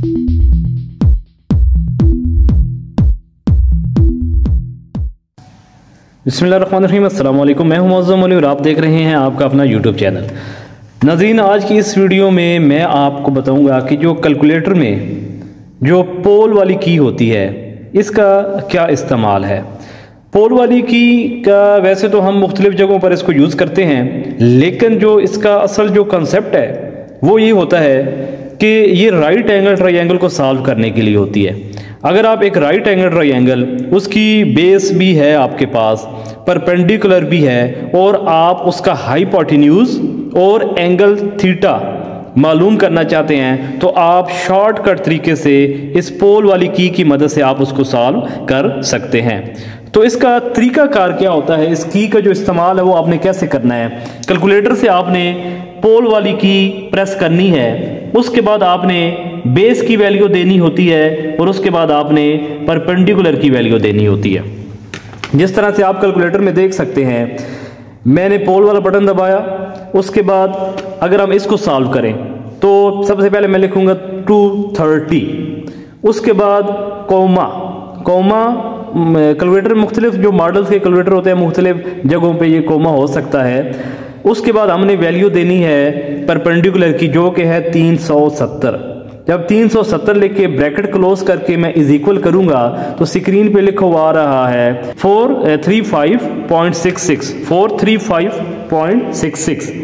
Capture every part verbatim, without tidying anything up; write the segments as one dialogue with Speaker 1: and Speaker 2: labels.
Speaker 1: बिस्मिल्लाहिर्रहमानिर्रहीम, अस्सलाम वालेकुम। मैं हूं मुअज़्ज़म अली और आप देख रहे हैं आपका अपना यूट्यूब चैनल। नाज़रीन, आज की इस वीडियो में मैं आपको बताऊंगा कि जो कैलकुलेटर में जो पोल वाली की होती है इसका क्या इस्तेमाल है। पोल वाली की का वैसे तो हम मुख्तलिफ़ जगहों पर इसको यूज़ करते हैं, लेकिन जो इसका असल जो कंसेप्ट है वो ये होता है कि ये राइट एंगल ट्रायंगल को सॉल्व करने के लिए होती है। अगर आप एक राइट एंगल ट्रायंगल, उसकी बेस भी है आपके पास, परपेंडिकुलर भी है, और आप उसका हाइपोटेन्यूज और एंगल थीटा मालूम करना चाहते हैं, तो आप शॉर्टकट तरीके से इस पोल वाली की की मदद से आप उसको सॉल्व कर सकते हैं। तो इसका तरीकाकार क्या होता है, इस की का जो इस्तेमाल है वो आपने कैसे करना है। कैलकुलेटर से आपने पोल वाली की प्रेस करनी है, उसके बाद आपने बेस की वैल्यू देनी होती है और उसके बाद आपने परपेंडिकुलर की वैल्यू देनी होती है। जिस तरह से आप कैलकुलेटर में देख सकते हैं, मैंने पोल वाला बटन दबाया, उसके बाद अगर हम इसको सॉल्व करें तो सबसे पहले मैं लिखूंगा टू थर्टी, उसके बाद कोमा कोमा कैलकुलेटर मुख्तलिफ जो मॉडल्स के कैलकुलेटर होते हैं मुख्तलिफ जगहों पे ये कोमा हो सकता है। उसके बाद हमने वैल्यू देनी है परपेंडिकुलर की, जो कि है तीन सौ सत्तर। जब तीन सौ सत्तर लिख के ब्रैकेट क्लोज करके मैं इज इक्वल करूंगा तो स्क्रीन पे लिखा हुआ आ रहा है four three five point six six four three five point six six.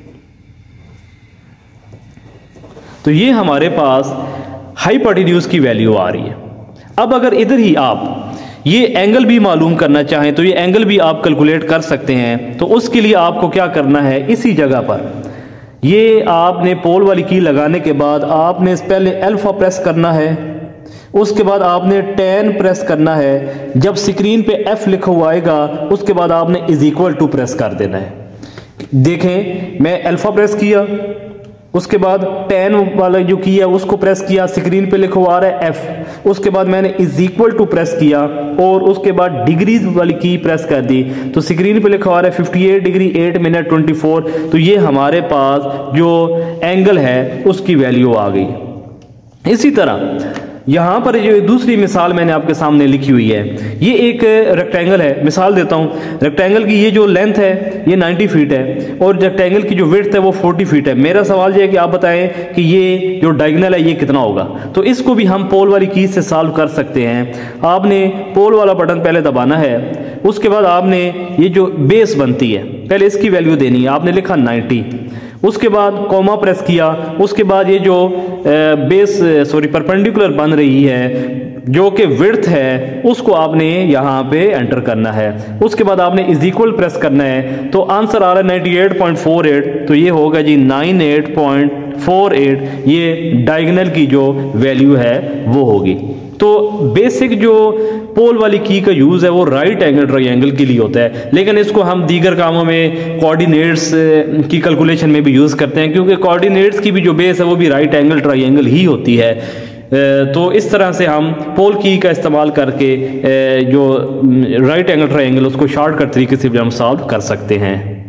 Speaker 1: तो ये हमारे पास हाइपोटेन्यूज की वैल्यू आ रही है। अब अगर इधर ही आप ये एंगल भी मालूम करना चाहें तो ये एंगल भी आप कैलकुलेट कर सकते हैं। तो उसके लिए आपको क्या करना है, इसी जगह पर ये आपने पोल वाली की लगाने के बाद आपने पहले अल्फा प्रेस करना है, उसके बाद आपने टेन प्रेस करना है। जब स्क्रीन पे एफ लिखा हुआ आएगा उसके बाद आपने इज इक्वल टू प्रेस कर देना है। देखें, मैं अल्फा प्रेस किया, उसके बाद टेन वाला जो किया उसको प्रेस किया, स्क्रीन पे लिखा हुआ आ रहा है एफ, उसके बाद मैंने इज इक्वल टू प्रेस किया और उसके बाद डिग्रीज वाली की प्रेस कर दी तो स्क्रीन पे लिखा हुआ है fifty eight degree eight minute twenty four. तो ये हमारे पास जो एंगल है उसकी वैल्यू आ गई। इसी तरह यहाँ पर जो दूसरी मिसाल मैंने आपके सामने लिखी हुई है, ये एक रेक्टेंगल है। मिसाल देता हूँ, रेक्टेंगल की ये जो लेंथ है ये नाइन्टी फीट है और रेक्टेंगल की जो विड्थ है वो फोर्टी फीट है। मेरा सवाल ये है कि आप बताएं कि ये जो डायगोनल है ये कितना होगा। तो इसको भी हम पोल वाली की से सॉल्व कर सकते हैं। आपने पोल वाला बटन पहले दबाना है, उसके बाद आपने ये जो बेस बनती है पहले इसकी वैल्यू देनी है। आपने लिखा नाइन्टी, उसके बाद कॉमा प्रेस किया, उसके बाद ये जो बेस सॉरी परपेंडिकुलर बन रही है जो कि विड्थ है उसको आपने यहाँ पे एंटर करना है। उसके बाद आपने इज इक्वल प्रेस करना है। तो आंसर आ रहा है ninety eight point four eight. तो ये होगा जी ninety eight point four eight, ये डायगोनल की जो वैल्यू है वो होगी। तो बेसिक जो पोल वाली की का यूज़ है वो राइट एंगल ट्रायंगल के लिए होता है, लेकिन इसको हम दीगर कामों में कोऑर्डिनेट्स की कैलकुलेशन में भी यूज़ करते हैं, क्योंकि कोऑर्डिनेट्स की भी जो बेस है वो भी राइट एंगल ट्रायंगल ही होती है। तो इस तरह से हम पोल की का इस्तेमाल करके जो राइट एंगल ट्रायंगल उसको शॉर्टकट तरीके से भी हम सॉल्व कर सकते हैं।